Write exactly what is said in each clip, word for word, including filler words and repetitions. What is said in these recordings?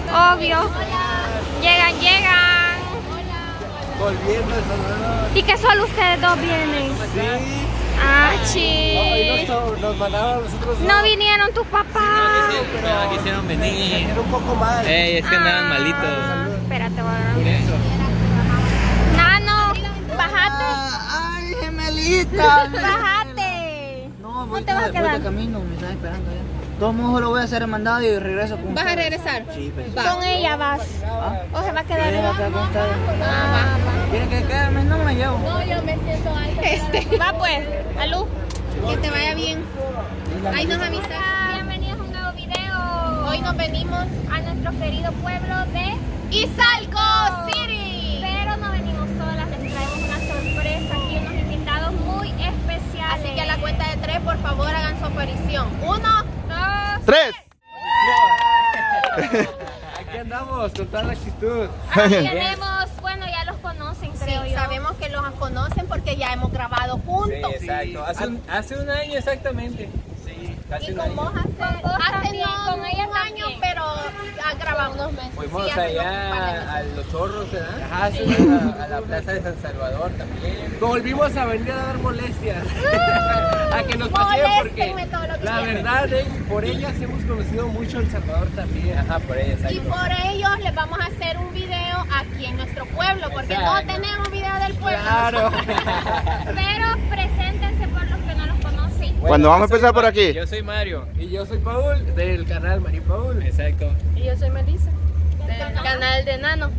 Obvio. Llegan, llegan. Volviendo El Salvador. ¿Y que solo ustedes dos vienen? Sí. Ah, No, chis. nos, nos mandaron a nosotros. No vinieron tus papás. No quisieron venir. Era un poco mal. Ey, es que andaban Ah, malitos. Espérate, voy a Por ver. eso. Nano, bájate. ¡Ay, gemelita! Bájate. No, voy, No te vas a voy quedar. de camino, me están esperando ya. De todos modos lo voy a hacer el mandado y regreso con ¿Vas a ustedes. regresar? Sí, pues. Con ella vas. ¿Ah? O se va a quedar Sí, va a quedar con ustedes. Ah, ¿Quieren que quede? No me llevo. No, yo me siento alta. Este. Va pues, Alú. Que te vaya bien. Ahí nos avisas. Bienvenidos a un nuevo video. Hoy nos venimos a nuestro querido pueblo de Izalco City. Pero no venimos solas, les traemos una sorpresa aquí, unos invitados muy especiales. Así que a la cuenta de tres, por favor, hagan su aparición. Uno, dos, ¡Tres! Aquí andamos con toda la actitud. aquí tenemos, bueno, ya los conocen, creo sí, yo. sabemos que los conocen porque ya hemos grabado juntos. Sí, exacto. Hace un, hace un año exactamente. Sí, casi Y un con año. vos hace, Con vos hace también, no con ella un año, también. pero ha grabado unos meses. Fuimos Sí, hace unos par de allá meses. a Los Chorros, ¿verdad? Ajá, sí. A, a la Plaza de San Salvador también. Volvimos a venir a dar molestias. A que nos paseen porque Moléstenme todo lo que la quieran. verdad, eh, por ellas hemos conocido mucho El Salvador también. Ajá, por ahí, exacto. Y por ellos les vamos a hacer un video aquí en nuestro pueblo, porque Exacto. no tenemos video del pueblo. Claro. Pero preséntense por los que no los conocen. Bueno, Cuando vamos a yo soy empezar por Ma- aquí. Yo soy Mario. Y yo soy Paul, del canal María Paul. Exacto. Y yo soy Melissa, del canal de Nano.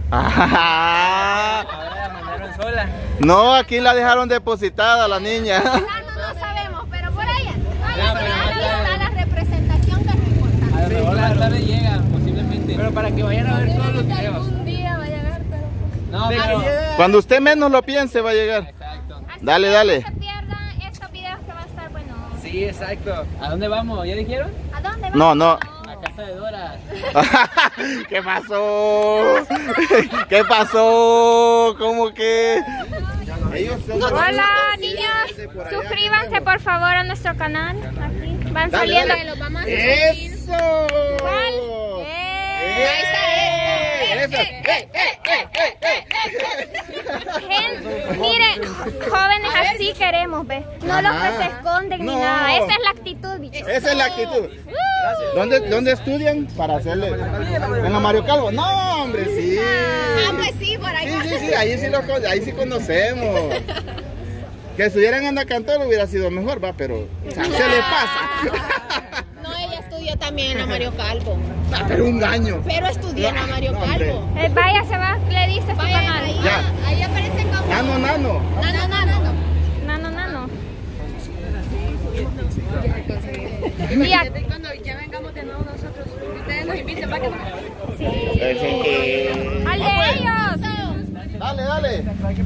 Ah, Ahora la mandaron sola. no, aquí la dejaron depositada la niña. Nano no sabemos, pero por allá. Ya, pero Ahí más tarde. está la representación que es lo importante. A lo Sí, mejor claro. más tarde llega, posiblemente. Pero para que vayan a ver todos los videos. Un día va a llegar, pero... No, De que pero... llegue- Cuando usted menos lo piense va a llegar. Exacto. Así Dale, que dale. No se pierdan estos videos que van a estar buenos. Sí, exacto. ¿A dónde vamos? ¿Ya dijeron? ¿A dónde van? No, no. A casa de Dora. ¿Qué pasó? ¿Qué pasó? ¿Cómo que? Ellos son Hola niños, suscríbanse por favor a nuestro canal. Aquí van Dale, saliendo. dale. Los vamos a seguir. ¡Eso! ¿Cuál? ¡Eh! Ahí está ¡Eso! ¡Eh, eh, eh, eh, eh! Gente, miren, jóvenes así queremos, ¿ves? No los que Ajá. se esconden ni No. nada. Esa es la actitud, bichos. Esa es la actitud. ¿Dónde, ¿Dónde estudian? Para hacerle. ¿Con a Mario Calvo? No, hombre, sí. Ah, pues sí, por ahí. Sí, sí, sí, ahí sí, lo, con- ahí sí conocemos. Que estuvieran en Cantor hubiera sido mejor, va, pero o sea, se le pasa. No, ella estudió también en la Mario Calvo. Ah, pero un año. Pero estudió en la Mario No, hombre. Calvo. Eh, vaya, se va, le dices tu Vaya, canal. ahí, Ya. ahí aparece como... Nano, nano. Nano, nano. Nano, nano. Y a- Cuando ya vengamos de nuevo nosotros, ustedes nos inviten para que nos... ¡Al de ellos! Dale, dale.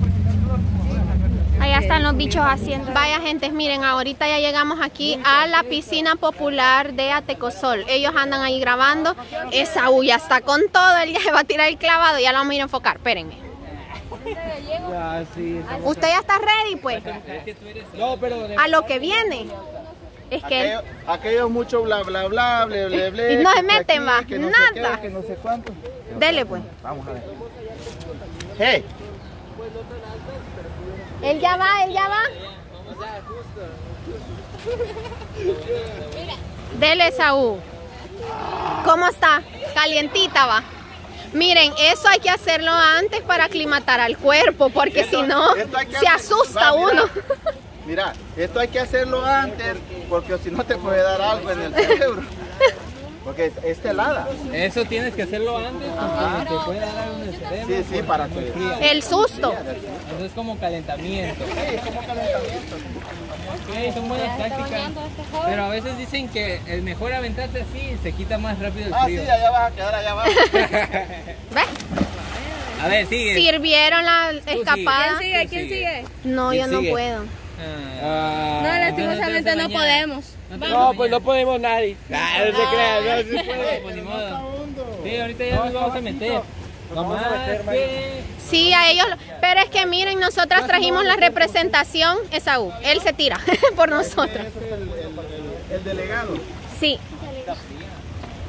Allá están los bichos haciendo. Vaya gente, miren, ahorita ya llegamos aquí a la piscina popular de Atecosol. Ellos andan ahí grabando. Esaú ya está con todo, él ya se va a tirar el clavado, ya lo vamos a ir a enfocar, espérenme. Ya, sí. Usted ya está ready, pues, No, pero de- a lo que viene. Es que Aquellos, aquellos mucho bla, bla, bla, ble, ble, ble. Y no se que meten, va, que no sé nada. qué, que no sé cuánto. dele pues. Vamos a ver. Hey, Él ya va, él ya va. Dele, Saúl. ¿Cómo está? Calientita va. Miren, eso hay que hacerlo antes para aclimatar al cuerpo, porque Esto- si no, esto hay que se hacer- asusta va, mira. uno. mira, esto hay que hacerlo antes, porque si no te puede dar algo en el cerebro. Porque es, es helada. Eso tienes que hacerlo antes porque te puede dar algo en el cerebro. Sí, sí, para que... El susto. Eso es como calentamiento. Ok, son buenas tácticas. Pero a veces dicen que es mejor aventarte así, se quita más rápido el Ah, sí, frío. allá vas a quedar, allá abajo. ¿Ves? A ver, sigue. Sirvieron la escapada. ¿Quién sigue? ¿Quién sigue? No, ¿Quién yo no sigue? puedo. Ah, No, lastimosamente no podemos. No, pues no podemos nadie. Ah, no se crean, no se puede. Pues ni modo. Sí, ahorita ya nos vamos a meter. Vamos a meter, Más que... Sí, a ellos. Pero es que miren, nosotras trajimos la representación, Esaú. Él se tira por nosotros. Es el, el, el, el delegado. Sí.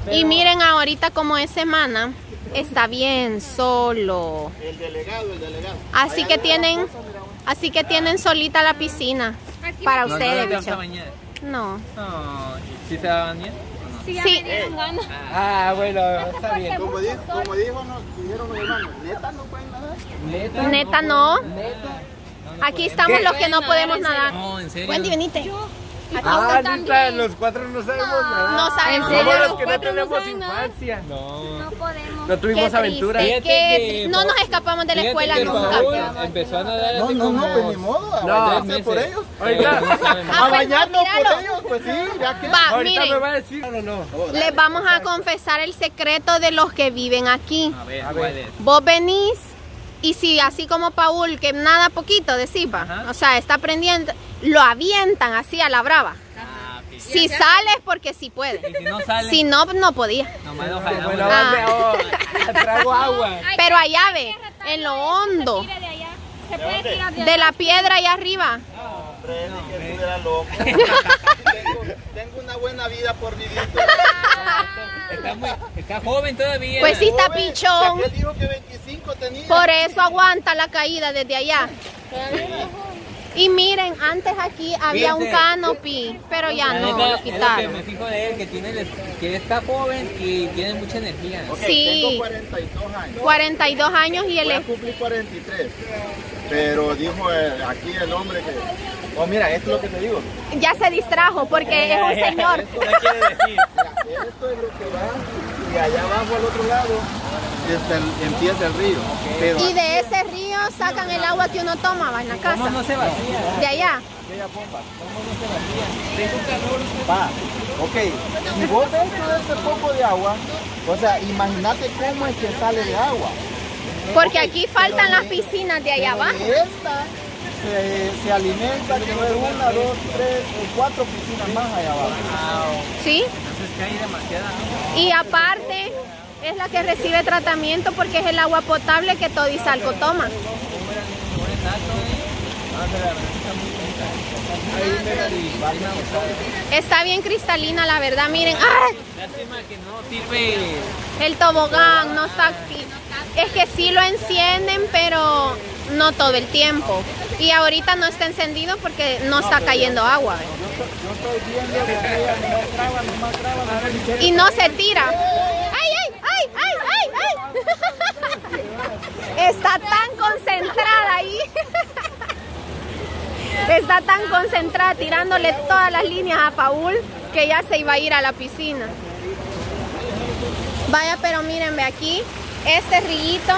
Y miren ahorita como es semana, está bien solo. El delegado, el delegado. Así que tienen, así que tienen solita la piscina para No, ustedes, no, te vas a bicho. bañar. No. No, ¿sí se va a bañar? Sí, ya Sí. me dieron ganas. Ah, bueno, está bien. Como, di- como dijo, no, dijeron los hermanos, ¿neta no pueden nadar? Neta. Neta no. Neta. Aquí estamos los que no podemos nadar. No, en serio. Wendy, venite. Ah, neta, los cuatro no sabemos nada. No saben ¿En Somos serio? los Los que no cuatro no tenemos saben nada. infancia. No. No podemos. No Qué tuvimos aventura. triste, Fíjate que que no Paul- nos escapamos de la Fíjate escuela que nunca. Paul empezó a nadar No, hace no, no, como pues ni modo, a No, bañarse meses. por ellos. Oiga, Pero no saben Ah, A nada. pues, bañarnos míralo. por ellos, pues sí, ya que. Va, ahorita me va miren, a decir. No, no, no. les vamos a confesar el secreto de los que viven aquí. A ver, A ¿cuál ver. es? Vos venís y si así como Paul, que nada poquito, decís, va, Ajá. o sea, está aprendiendo, lo avientan así a la brava. Ah, ok. Si sales, porque sí puede. Y si no sale, Si no, no podía. nomás lo jalamos. Bueno, Ah. vale, oh, trago agua. Hay Pero que- allá ve, hay que tratar en lo de- hondo, Se tire de allá. Se puede tirar de de allá. la piedra allá arriba. Hombre, ni que estuviera loco. tengo, tengo una buena vida por vivir. Está, muy, está joven todavía. Pues sí está Joven, pichón. Él dijo que veinticinco tenía. Por eso aguanta la caída desde allá. Y miren, antes aquí había un Fíjense. canopy, pero ya La no, neta, lo es lo que quitaron. me fijo de él, que, tiene, el- que está joven y tiene mucha energía. Ok, Sí. tengo cuarenta y dos años. cuarenta y dos años y él Voy a es... cumplir cuarenta y tres. Pero dijo eh, aquí el hombre que. Oh, mira, esto es lo que te digo. Ya se distrajo porque es un señor. Eso no quiere decir. Mira, esto es lo que va. Y allá abajo al otro lado está el- empieza el río. Pero Y de ese río sacan el agua que uno toma va, en la ¿Cómo casa. no se vacía? De allá. va. Ok, si vos ves todo este poco de agua, o sea, imagínate cómo es que sale de agua. Porque aquí faltan las piscinas de allá Pero abajo. de esta se, se alimenta que fue una, dos, tres, eh, cuatro piscinas más allá abajo. ¿Sí? Entonces que hay demasiada agua. Y aparte es la que recibe tratamiento porque es el agua potable que todo Izalco toma. Está bien cristalina, la verdad. Miren, ¡ay! Lástima que no sirve. El tobogán no está aquí. Es que sí lo encienden, pero no todo el tiempo. Y ahorita no está encendido porque no está cayendo agua. Y no se tira. ¡Ay, ay, ay, ay, ay, ay! Está tan concentrada ahí. Está tan concentrada tirándole todas las líneas a Paul que ya se iba a ir a la piscina. Vaya, pero miren, ve aquí, este riguito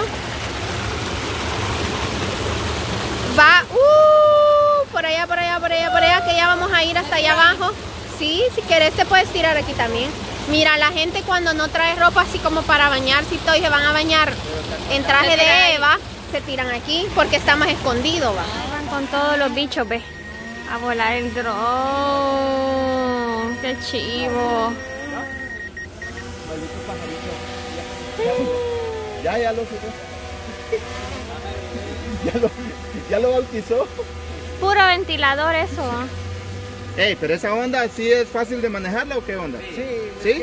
va uh, por allá, por allá, por allá, por allá, que ya vamos a ir hasta allá abajo. Sí, si quieres te puedes tirar aquí también. Mira, la gente cuando no trae ropa así como para bañarse y todo y se van a bañar en traje de Eva, se tiran aquí porque está más escondido, va. Van con todos los bichos, ve. A volar el dron. Qué chivo. Ya, ya lo supo. ya, lo, ya lo bautizó. Puro ventilador eso. ¿Ah? Ey, pero esa onda sí es fácil de manejarla o qué onda? Sí. ¿Sí?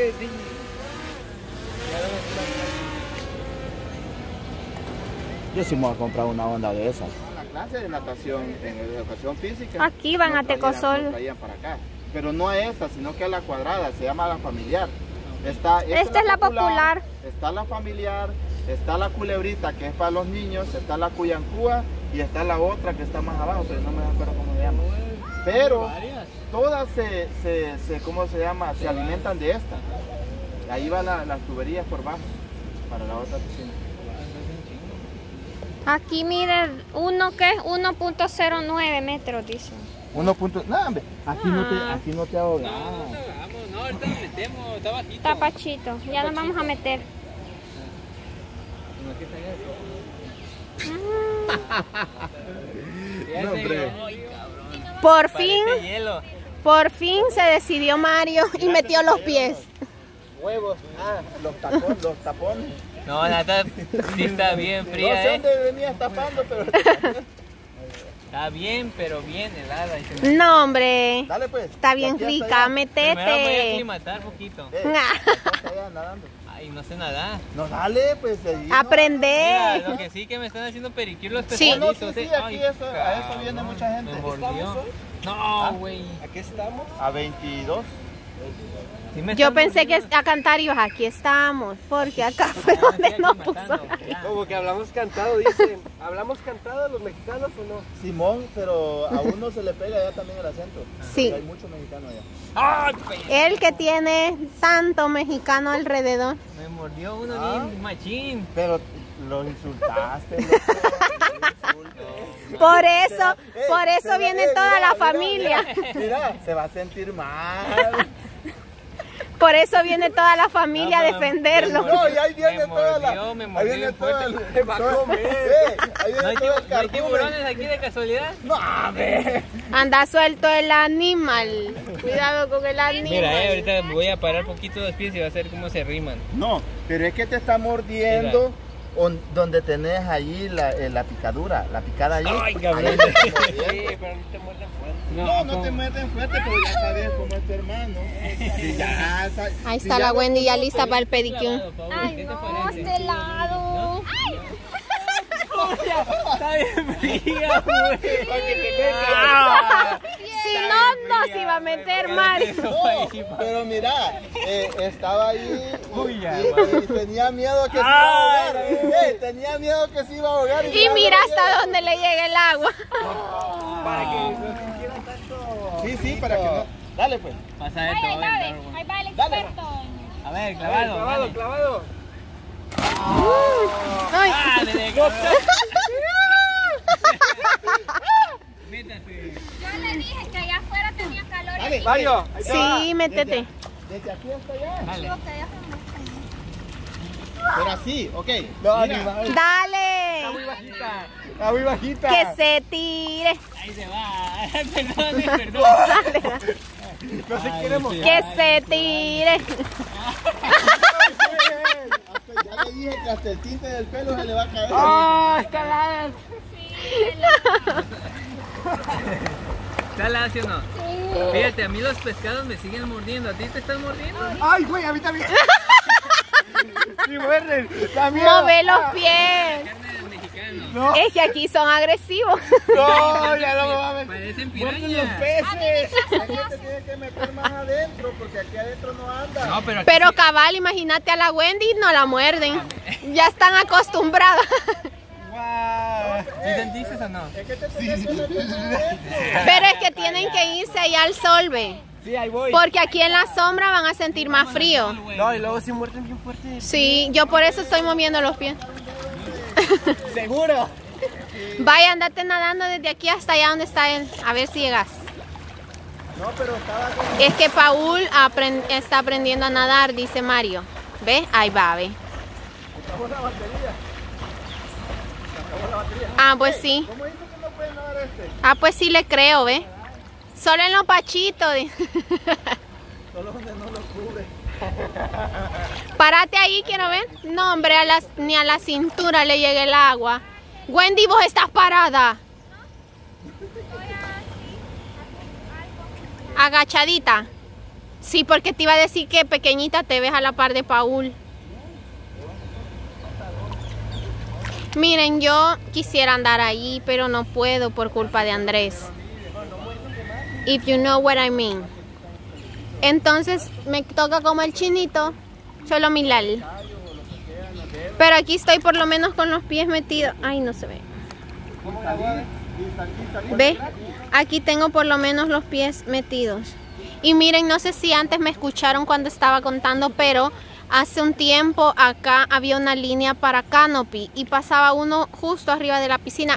Yo sí me voy a comprar una onda de esas. La clase de natación, en educación física. Aquí van no a traían- Tecosol. no traían para acá. Pero no a esta, sino que a la cuadrada, se llama la familiar. Está, Esta es la popular. Está la familiar, está la culebrita que es para los niños, está la cuyancúa y está la otra que está más abajo, pero no me acuerdo cómo se llama. Pero todas se, se, se, ¿cómo se llama? Se alimentan de esta. Ahí van la- las tuberías por bajo para la otra piscina. Aquí mire, uno que es uno punto cero nueve metros, dice. Uno punto, no, hombre, aquí no te, Ah. aquí no te ahogas. Vamos, no, ahorita nos metemos, está bajito. Está pachito. Ya nos vamos a meter. No, hombre. Por fin, Parece hielo. por fin se decidió Mario y metió los pies. Huevos, ah, los tapones, los tapones. No, la neta sí está bien No fría, sé eh. dónde venías tapando, pero Está bien, pero bien helada. Y se me- No, hombre. Dale pues. Está bien De aquí hasta rica, allá. Primero voy a metete. aclimatar poquito. Eh, de aquí hasta allá nadando. Ay, no sé nadar. No, dale, pues. allí, Mira, no. Aprende. lo que sí que me están haciendo pericure los Sí. No, pescaditos. sí, sí, eh. aquí Ay, eso- a eso viene cabrón, mucha gente. Me ¿Estamos mordió. hoy? No, güey. ¿Aquí estamos? A veintidós. Sí me Yo están pensé que mordiendo. a cantar y aquí estamos, porque acá fue donde nos puso. Como que hablamos cantado, dicen. ¿Hablamos cantado los mexicanos o no? Simón, pero a uno se le pega ya también el acento. Sí. Porque hay mucho mexicano allá. Ay, Él que tiene tanto mexicano alrededor. me mordió uno Ah. bien machín. Pero lo insultaste, loco. Por eso, Ey, por se eso va- viene ey, toda mira, la mira, familia. Mira, mira, se va a sentir mal. Por eso viene toda la familia a No, pero me- defenderlo. me No, y ahí viene Me toda la. mordió, me ahí mordió viene bien toda fuerte. el. Me va a toda- comer. Eh, ahí ¿No viene hay, todo el tibu- no hay cardumen. tiburones aquí de casualidad? No, a ver. Anda suelto el animal. Cuidado con el animal. Mira, eh, ahorita voy a parar poquito los pies y va a ver cómo se riman. No, pero es que te está mordiendo on- donde tenés ahí la, eh, la picadura, la picada allí. Ay, Ahí cabrón. te está mordiendo. Sí, pero no te muerden fuerte. No, no ¿cómo? te meten fuerte, pero ya sabes cómo es tu hermano. Sí, ya sa- Ahí si está ya la lo Wendy ya conoces, lista para el pedicure. Clavado, Paola, Ay, ¿qué te no, parece? este helado. Está bien fría, güey. Ah, Si no, no se iba a meter mal. no, pero mira, eh, estaba ahí y, Uy, ya, y- va. y tenía miedo que se iba a ahogar. Eh, tenía miedo que se iba a ahogar. Y mira hasta dónde le llega el agua. Para que no sintiera tanto. Sí, sí, para que no. Dale pues. Pasa Ay, esto, ahí a va, ver, ve, ahí va el Dale. experto. a ver, Clavado, clavado, clavado, dale. clavado. Ay. Ah, de cabrón. Métase. Yo le dije que allá afuera tenía calor. Dale. Mario, ahí te va. Sí, métete. Desde aquí hasta allá. Dale. Pero así, ok. No, Mira. ni va. Dale. Muy bajita. Está muy bajita. Que se tire. Ahí se va. Perdón, perdón. Dale, dale. No se Ay, quiere sí. mojar. Que se tire. Hasta- Ya le dije que hasta el tinte del pelo se le va a caer. ¡Ah, está la... ¿Está lacio o no? Sí. Fíjate, a mí los pescados me siguen mordiendo. ¿A ti te están mordiendo? ¡Ay, güey! A mí también. ¡Sí, muerden! ¡También! Move los pies. Carne de mexicano. No, Es que aquí son agresivos. no, ya no me va a meter. Parecen ¡Muerden los pirañas. peces! Aquí te tienes que meter más adentro porque aquí adentro no anda. No, pero aquí Pero sí- cabal, imagínate a la Wendy, no la muerden. Ya están acostumbradas. ¡Guau! ¿Sí sentiste o no? Es que te tienes que meter más adentro. Pero es que tienen que irse allá al sol, ve. Sí, ahí voy. Porque aquí en la sombra van a sentir más frío. No, y luego sí muerden bien fuerte. Sí, yo por eso estoy moviendo los pies. ¡Seguro! Vaya, andate nadando desde aquí hasta allá donde está él. A ver si llegas. No, pero estaba con... Es que Paul aprend- está aprendiendo a nadar, dice Mario. ¿Ve? Ahí va, ve. Acabó la batería. Acabó la batería. Ah, pues sí. ¿Cómo dice que no puede nadar este? Ah, pues sí le creo, ¿ve? Solo en los pachitos. di- Solo donde no lo cubre. Párate ahí, quiero ver. No, hombre, a las, ni a la cintura le llega el agua. Wendy, vos estás parada. Agachadita. Sí, porque te iba a decir que pequeñita te ves a la par de Paul. Miren, yo quisiera andar ahí, pero no puedo por culpa de Andrés. If you know what I mean. Entonces me toca como el chinito, solo milal. Pero aquí estoy por lo menos con los pies metidos. Ay, no se ve. ¿Ve? Aquí tengo por lo menos los pies metidos. Y miren, no sé si antes me escucharon cuando estaba contando, pero hace un tiempo acá había una línea para canopy y pasaba uno justo arriba de la piscina.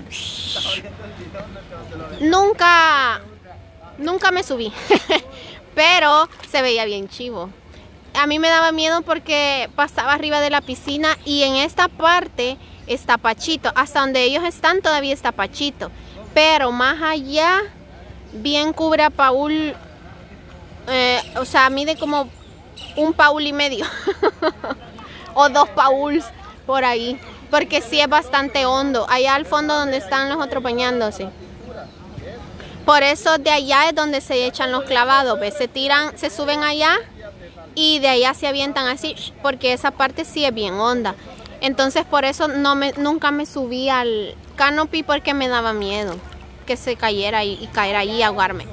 Nunca, nunca me subí, pero se veía bien chivo. A mí me daba miedo porque pasaba arriba de la piscina y en esta parte está Pachito. Hasta donde ellos están todavía está Pachito. Pero más allá, bien cubre a Paul, eh, o sea, mide como un Paul y medio. O dos Pauls por ahí. Porque sí es bastante hondo. Allá al fondo donde están los otros bañándose. Por eso de allá es donde se echan los clavados, ¿ves? Se tiran, se suben allá y de allá se avientan así, porque esa parte sí es bien honda. Entonces por eso no me, nunca me subí al canopy porque me daba miedo que se cayera y, y caer ahí y ahogarme.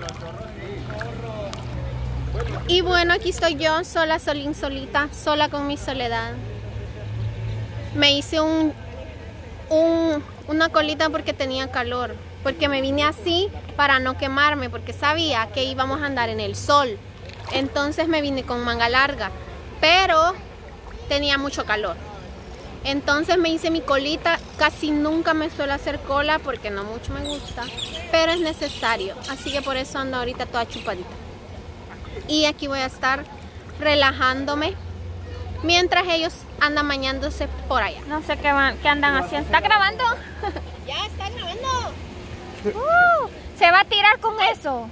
Y bueno, aquí estoy yo, sola, solín, solita, sola con mi soledad. Me hice un, un, una colita porque tenía calor. Porque me vine así para no quemarme, porque sabía que íbamos a andar en el sol. Entonces me vine con manga larga, pero tenía mucho calor. Entonces me hice mi colita. Casi nunca me suelo hacer cola porque no mucho me gusta, pero es necesario. Así que por eso ando ahorita toda chupadita. Y aquí voy a estar relajándome mientras ellos andan bañándose por allá. No sé qué, van, qué andan haciendo. ¿Está grabando? Ya está grabando. Uh, se va a tirar con eso.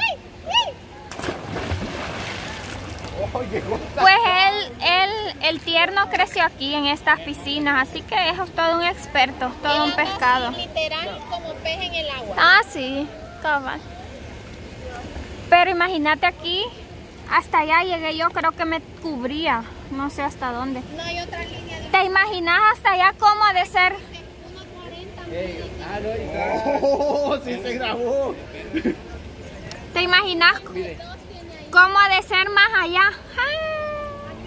Pues él, él, el tierno creció aquí en estas piscinas, así que es todo un experto, todo un pescado. Literal como pez en el agua. Ah, sí, cabal. Pero imagínate aquí, hasta allá llegué yo, creo que me cubría, no sé hasta dónde. No hay otra línea de... ¿Te imaginas hasta allá cómo ha de ser? ¡Oh, sí se grabó! ¿Te imaginas cómo ha de ser más allá? Aquí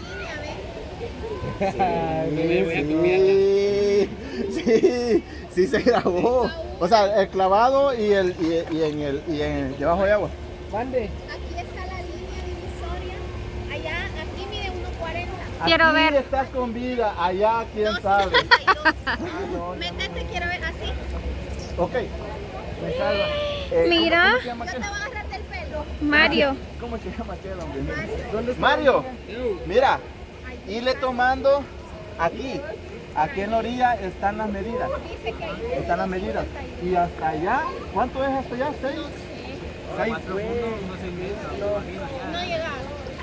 está la línea, ¿ves? Sí, sí, sí se grabó. O sea, el clavado y el y, y en el y en el debajo de agua. Mande. Aquí está la línea divisoria. Allá, aquí mide uno cuarenta. Quiero Aquí ver. estás con vida, allá quién sabe. Ah, no, Métete, quiero ver así. Ok. Me salva. Eh, Mira. ¿cómo, cómo se llama No aquel? te vas a agarrarte el pelo. Mario. ¿Cómo se llama aquel hombre? ¿Dónde está? Mario, mira, irle tomando aquí. Aquí en la orilla están las medidas. Dice que ahí Están las medidas. Y hasta allá, ¿cuánto es hasta allá? ¿Seis? Seis. no llegaba.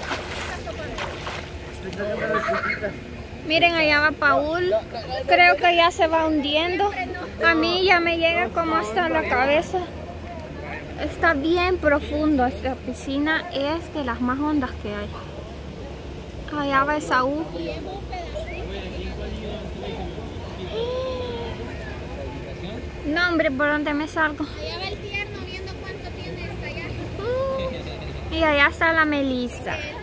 Miren, allá va Paul. Creo que ya se va hundiendo. A mí ya me llega como hasta la cabeza. Está bien profundo. Esta piscina es de las más hondas que hay. Allá va Esaú. No, hombre, ¿por dónde me salgo? Allá va el tierno viendo cuánto tiene hasta allá. Y allá está la Melissa.